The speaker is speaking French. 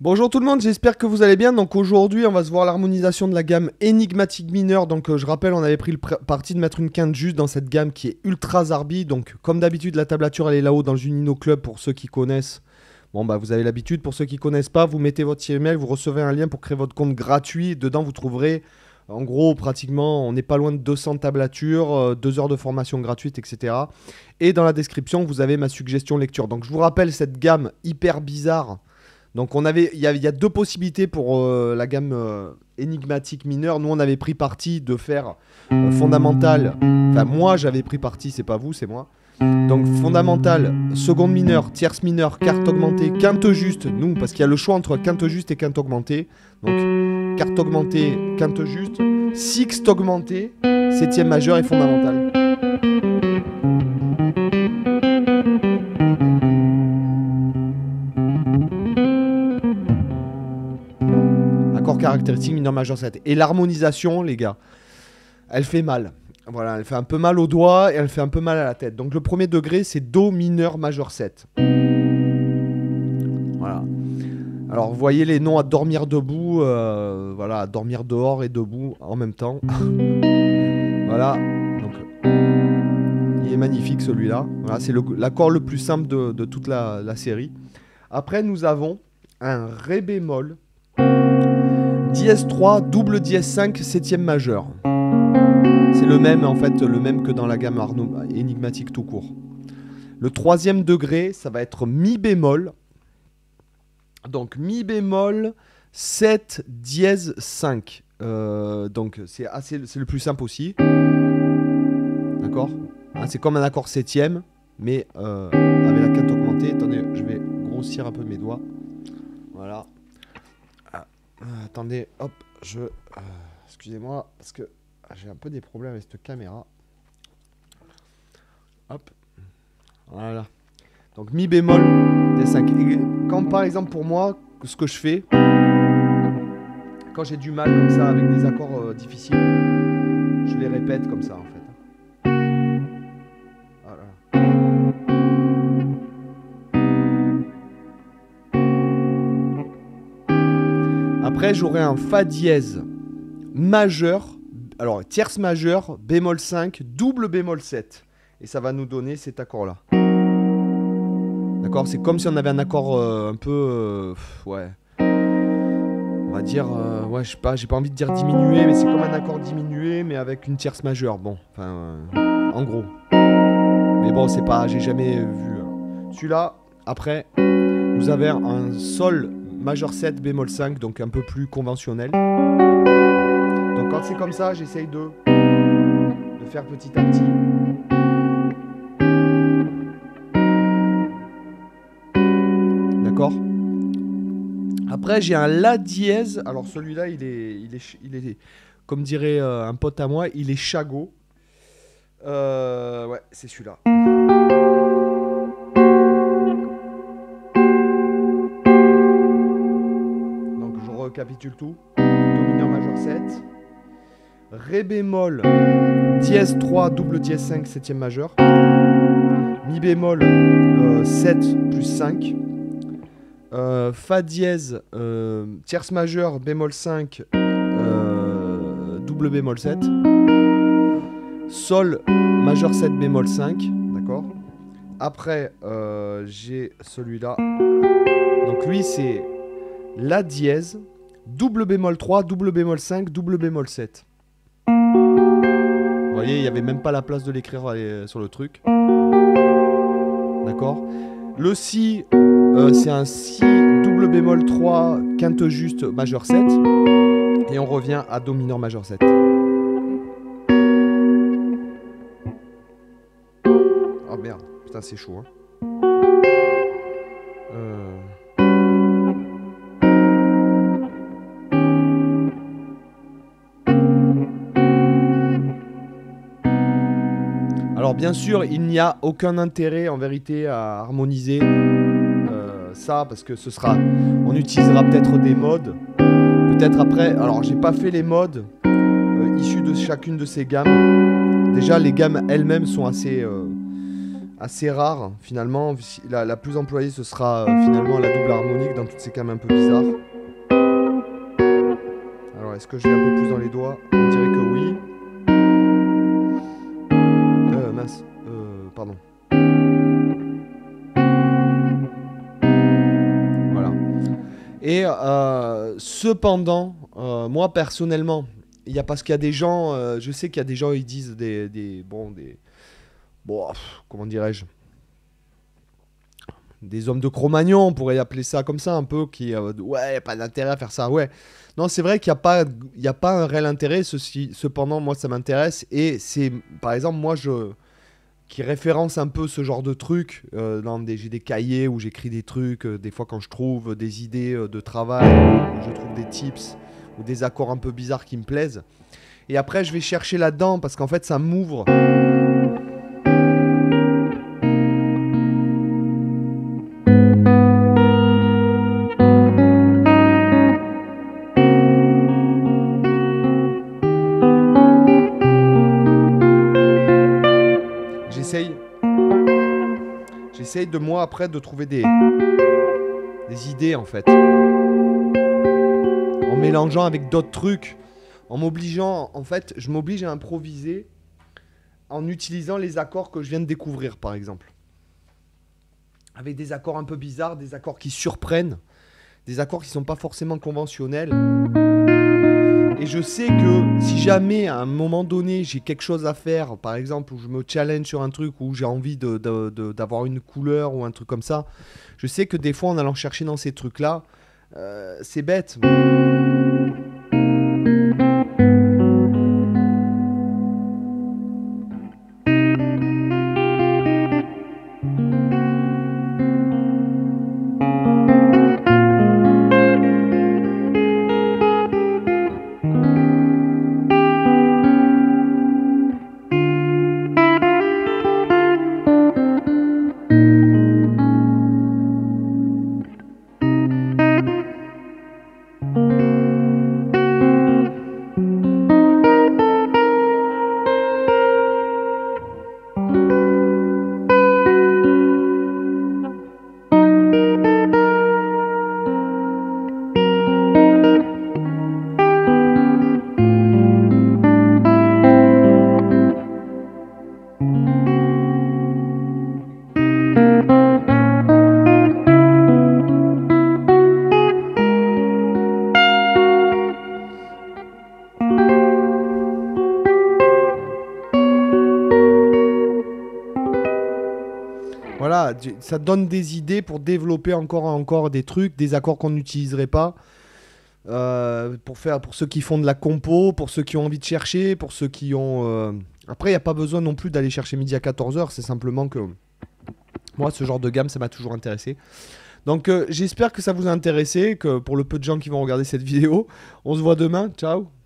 Bonjour tout le monde, j'espère que vous allez bien. Donc aujourd'hui, on va se voir l'harmonisation de la gamme énigmatique mineure. Donc je rappelle, on avait pris le parti de mettre une quinte juste dans cette gamme qui est ultra zarbi. Donc comme d'habitude, la tablature elle est là-haut dans le Junino Club pour ceux qui connaissent. Bon bah vous avez l'habitude, pour ceux qui connaissent pas, vous mettez votre email, vous recevez un lien pour créer votre compte gratuit. Dedans vous trouverez, en gros pratiquement, on n'est pas loin de 200 tablatures, 2 heures de formation gratuite, etc. Et dans la description, vous avez ma suggestion lecture. Donc je vous rappelle cette gamme hyper bizarre. Donc il y a deux possibilités pour la gamme énigmatique mineure. Nous on avait pris parti de faire fondamental. Enfin moi j'avais pris parti, c'est pas vous, c'est moi. Donc fondamental, seconde mineure, tierce mineure, quarte augmentée, quinte juste. Nous parce qu'il y a le choix entre quinte juste et quinte augmentée. Donc quarte augmentée, quinte juste, sixte augmentée, septième majeure et fondamentale. Accord caractéristique mineur majeur 7. Et l'harmonisation, les gars, elle fait mal. Voilà, elle fait un peu mal aux doigts et elle fait un peu mal à la tête. Donc le premier degré, c'est Do mineur majeur 7. Voilà. Alors vous voyez les noms à dormir debout, voilà, à dormir dehors et debout en même temps. Voilà. Donc il est magnifique celui-là. Voilà, c'est l'accord le plus simple de toute la série. Après, nous avons un Ré bémol. Dièse 3, double dièse 5, septième majeur. C'est le même en fait, le même que dans la gamme énigmatique tout court. Le troisième degré, ça va être Mi bémol. Donc Mi bémol 7 dièse 5. Donc c'est le plus simple aussi. D'accord, hein, c'est comme un accord septième, mais avec la quinte augmentée. Attendez, je vais grossir un peu mes doigts. Voilà. Attendez, hop, excusez-moi, parce que j'ai un peu des problèmes avec cette caméra. Hop. Voilà. Donc Mi bémol, D5. Et quand par exemple pour moi, ce que je fais, quand j'ai du mal comme ça avec des accords difficiles, je les répète comme ça en fait. Voilà. Après, j'aurai un Fa dièse majeur, alors tierce majeure, bémol 5, double bémol 7. Et ça va nous donner cet accord-là. D'accord, c'est comme si on avait un accord un peu, ouais, on va dire, ouais, je sais pas, j'ai pas envie de dire diminué, mais c'est comme un accord diminué, mais avec une tierce majeure. Bon, enfin, en gros. Mais bon, c'est pas, j'ai jamais vu. Celui-là, après, vous avez un Sol majeur 7, bémol 5, donc un peu plus conventionnel. Donc quand c'est comme ça, j'essaye de faire petit à petit. D'accord. Après, j'ai un La dièse. Alors celui-là, il est, comme dirait un pote à moi, il est chagot. Ouais, c'est celui-là. Recapitule tout. Do mineur majeur 7. Ré bémol dièse 3 double dièse 5 septième majeur. Mi bémol 7 plus 5. Fa dièse tierce majeure bémol 5 double bémol 7. Sol majeur 7 bémol 5. D'accord. Après j'ai celui-là. Donc lui c'est La dièse, double bémol 3, double bémol 5, double bémol 7. Vous voyez, il n'y avait même pas la place de l'écrire sur le truc. D'accord. Le Si, c'est un Si, double bémol 3, quinte juste, majeur 7. Et on revient à Do mineur majeur 7. Oh merde, putain c'est chaud hein. Alors bien sûr, il n'y a aucun intérêt en vérité à harmoniser ça parce que on utilisera peut-être des modes. Peut-être après, alors j'ai pas fait les modes issus de chacune de ces gammes. Déjà les gammes elles-mêmes sont assez assez rare finalement. La plus employée ce sera finalement la double harmonique dans toutes ces gammes un peu bizarres. Alors est-ce que je l'ai un peu plus dans les doigts? On dirait que oui. Mince. Pardon. Voilà. Et cependant, moi personnellement, parce qu'il y a des gens, je sais qu'il y a des gens, ils disent comment dirais-je, des hommes de Cro-Magnon, on pourrait appeler ça comme ça un peu, qui ouais, pas d'intérêt à faire ça, ouais. Non, c'est vrai qu'il n'y a pas un réel intérêt, cependant, moi ça m'intéresse, et c'est, par exemple, qui référence un peu ce genre de trucs, j'ai des cahiers où j'écris des trucs, des fois quand je trouve des idées de travail, je trouve des tips, ou des accords un peu bizarres qui me plaisent, et après je vais chercher là-dedans, parce qu'en fait ça m'ouvre. J'essaye de moi après de trouver des idées en fait. En mélangeant avec d'autres trucs. En m'obligeant, en fait, je m'oblige à improviser en utilisant les accords que je viens de découvrir par exemple. Avec des accords un peu bizarres, des accords qui surprennent, des accords qui sont pas forcément conventionnels. Et je sais que si jamais à un moment donné j'ai quelque chose à faire, par exemple où je me challenge sur un truc, où j'ai envie d'avoir une couleur ou un truc comme ça, je sais que des fois en allant chercher dans ces trucs-là, c'est bête. Voilà, ça donne des idées pour développer encore des trucs, des accords qu'on n'utiliserait pas. Pour ceux qui font de la compo, pour ceux qui ont envie de chercher, pour ceux qui ont... Après, il n'y a pas besoin non plus d'aller chercher midi à 14h, c'est simplement que moi, ce genre de gamme, ça m'a toujours intéressé. Donc, j'espère que ça vous a intéressé, que pour le peu de gens qui vont regarder cette vidéo, on se voit demain, ciao.